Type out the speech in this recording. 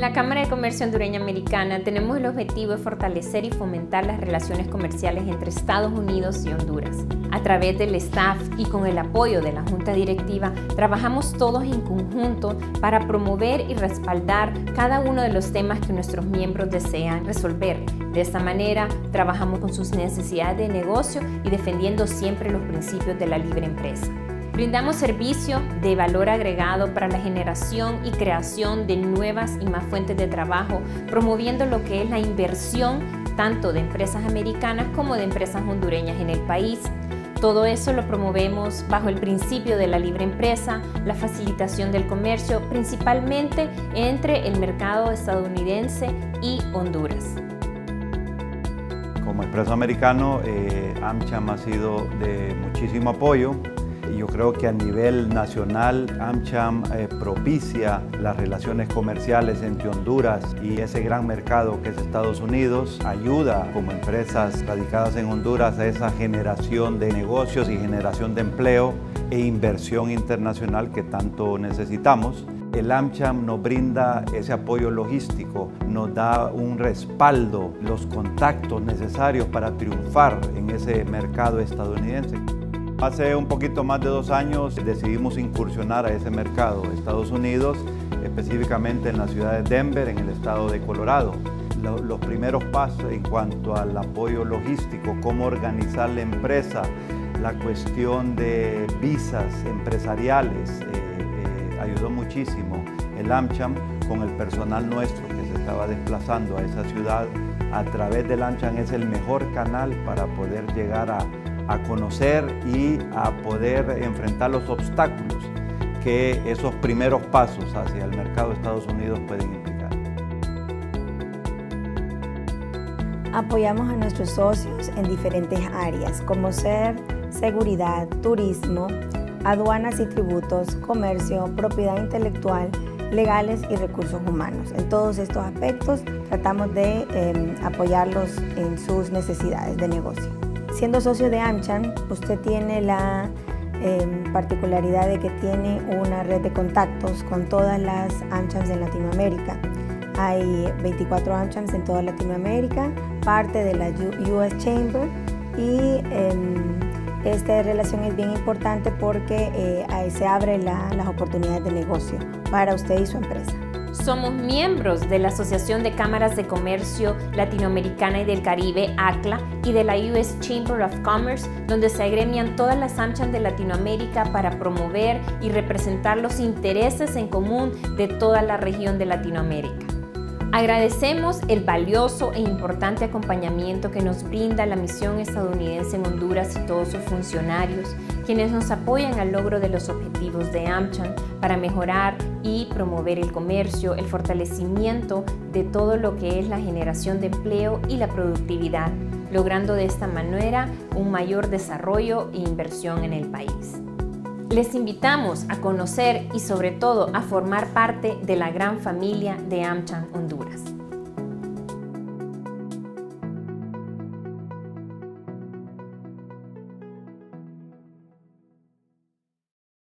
la Cámara de Comercio Hondureña Americana tenemos el objetivo de fortalecer y fomentar las relaciones comerciales entre Estados Unidos y Honduras. A través del staff y con el apoyo de la Junta Directiva, trabajamos todos en conjunto para promover y respaldar cada uno de los temas que nuestros miembros desean resolver. De esta manera, trabajamos con sus necesidades de negocio y defendiendo siempre los principios de la libre empresa. Brindamos servicio de valor agregado para la generación y creación de nuevas y más fuentes de trabajo, promoviendo lo que es la inversión tanto de empresas americanas como de empresas hondureñas en el país. Todo eso lo promovemos bajo el principio de la libre empresa, la facilitación del comercio, principalmente entre el mercado estadounidense y Honduras. Como Expreso Americano, AmCham ha sido de muchísimo apoyo. Yo creo que a nivel nacional AmCham propicia las relaciones comerciales entre Honduras y ese gran mercado que es Estados Unidos, ayuda como empresas radicadas en Honduras a esa generación de negocios y generación de empleo e inversión internacional que tanto necesitamos. El AmCham nos brinda ese apoyo logístico, nos da un respaldo, los contactos necesarios para triunfar en ese mercado estadounidense. Hace un poquito más de 2 años decidimos incursionar a ese mercado, Estados Unidos, específicamente en la ciudad de Denver, en el estado de Colorado. Los primeros pasos en cuanto al apoyo logístico, cómo organizar la empresa, la cuestión de visas empresariales, ayudó muchísimo el AmCham con el personal nuestro que se estaba desplazando a esa ciudad. A través del AmCham es el mejor canal para poder llegar a conocer y a poder enfrentar los obstáculos que esos primeros pasos hacia el mercado de Estados Unidos pueden implicar. Apoyamos a nuestros socios en diferentes áreas, como ser seguridad, turismo, aduanas y tributos, comercio, propiedad intelectual, legales y recursos humanos. En todos estos aspectos tratamos de apoyarlos en sus necesidades de negocio. Siendo socio de AmCham, usted tiene la particularidad de que tiene una red de contactos con todas las AmChams de Latinoamérica. Hay 24 AmChams en toda Latinoamérica, parte de la US Chamber, y esta relación es bien importante porque se abren las oportunidades de negocio para usted y su empresa. Somos miembros de la Asociación de Cámaras de Comercio Latinoamericana y del Caribe, ACLA, y de la US Chamber of Commerce, donde se agremian todas las AmCham de Latinoamérica para promover y representar los intereses en común de toda la región de Latinoamérica. Agradecemos el valioso e importante acompañamiento que nos brinda la misión estadounidense en Honduras y todos sus funcionarios, quienes nos apoyan al logro de los objetivos de AmCham para mejorar y promover el comercio, el fortalecimiento de todo lo que es la generación de empleo y la productividad, logrando de esta manera un mayor desarrollo e inversión en el país. Les invitamos a conocer y sobre todo a formar parte de la gran familia de AmCham Honduras.